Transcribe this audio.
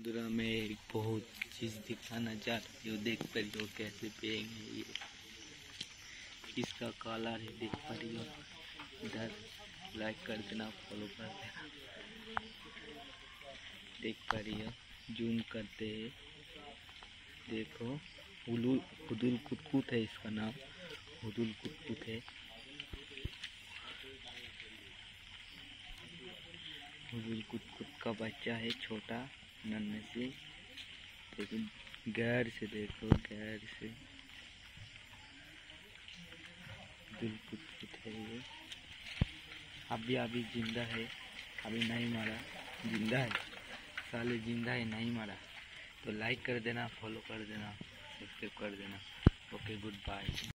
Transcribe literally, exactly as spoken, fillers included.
समुद्र में एक बहुत चीज दिखाना चाह रही हो, देख पा रही हो कैसे पिएंगे ये। इसका कलर है, देख पा रही हो। इधर लाइक कर देना, फॉलो कर देना। देख पा रही हो, जूम करते हैं, देखो हुदुल हुदुल कुतकुत है इसका नाम, हुदुल कुतकुत है। हुदुल कुतकुत का बच्चा है, छोटा नन्हे से। देखो गैर से, देखो गैर से हुदुल कुतकुत है ये। अभी अभी जिंदा है, अभी नहीं मारा, जिंदा है साले, जिंदा है, नहीं मारा। तो लाइक कर देना, फॉलो कर देना, सब्सक्राइब कर देना। Okay, good bye.